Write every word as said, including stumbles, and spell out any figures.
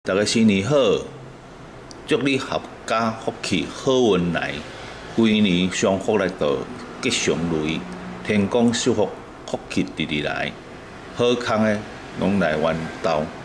大家新年好，祝你合家福气好运来，规年商福来到吉祥如意，天公寿福，福气直直来，好康诶拢来源头。